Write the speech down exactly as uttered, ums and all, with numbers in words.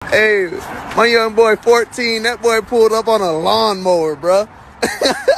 Hey, my young boy fourteen, that boy pulled up on a lawnmower, bruh.